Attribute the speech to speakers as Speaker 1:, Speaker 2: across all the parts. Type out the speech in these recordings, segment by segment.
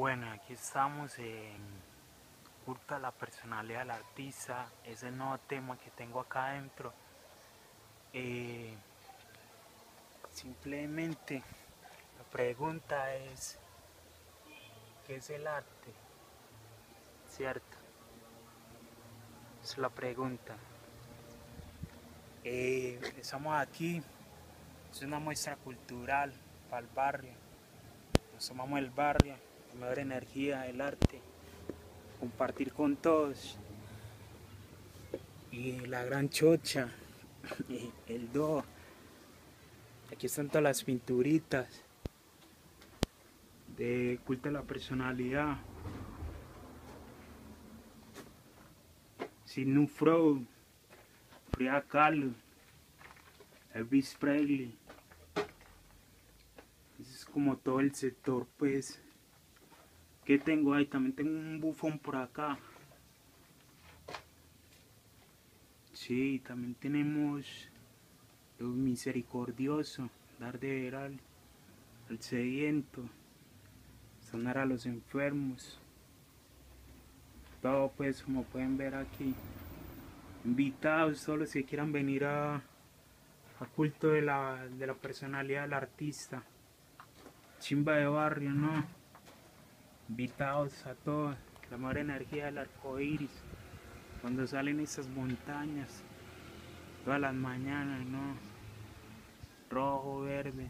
Speaker 1: Bueno, aquí estamos en Culto a la personalidad del artista. Es el nuevo tema que tengo acá adentro. Simplemente la pregunta es, ¿qué es el arte? ¿Cierto? Esa es la pregunta. Estamos aquí, es una muestra cultural para el barrio. Nos tomamos el barrio, la mejor energía, el arte, compartir con todos. Y la gran chocha, y el do. Aquí están todas las pinturitas de culto a la personalidad. Sigmund Freud, Frida Kahlo, Elvis Presley. Ese es como todo el sector, pues. ¿Qué tengo ahí? También tengo un bufón por acá. Sí, también tenemos los misericordiosos, dar de ver al sediento, sanar a los enfermos. Todo, pues, como pueden ver aquí. Invitados todos los que quieran venir a culto de la personalidad del artista. Chimba de barrio, ¿no? Invitados a todos. La mejor energía del arco iris. Cuando salen esas montañas. Todas las mañanas, ¿no? Rojo, verde.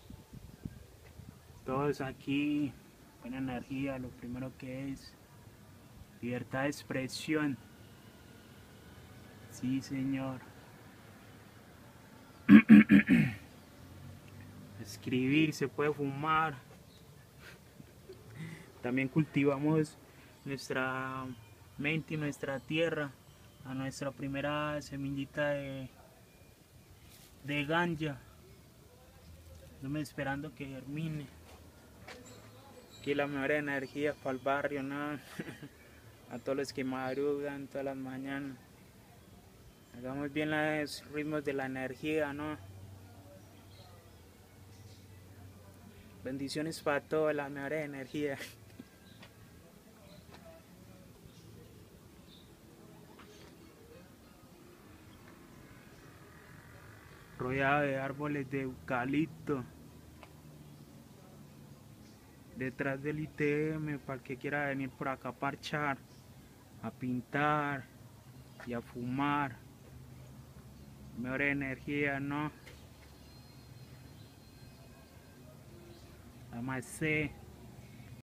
Speaker 1: Todos aquí. Buena energía. Lo primero que es libertad de expresión. Sí, señor. Escribir, se puede fumar. También cultivamos nuestra mente y nuestra tierra. A nuestra primera semillita de ganja. Estamos esperando que germine. Aquí la mejor energía para el barrio, ¿no? A todos los que madrugan todas las mañanas. Hagamos bien los ritmos de la energía, ¿no? Bendiciones para todos, la mejor energía. Rodeado de árboles de eucalipto. Detrás del ITM, para el que quiera venir por acá a parchar, a pintar y a fumar. Mejor energía, ¿no? Namaste.